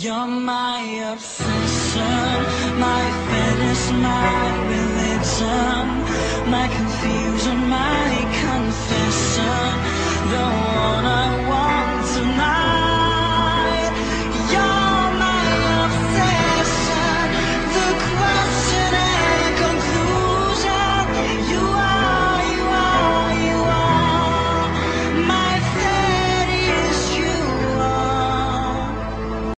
You're my obsession, my fetish, my religion, my confusion, my confession, the one I want tonight.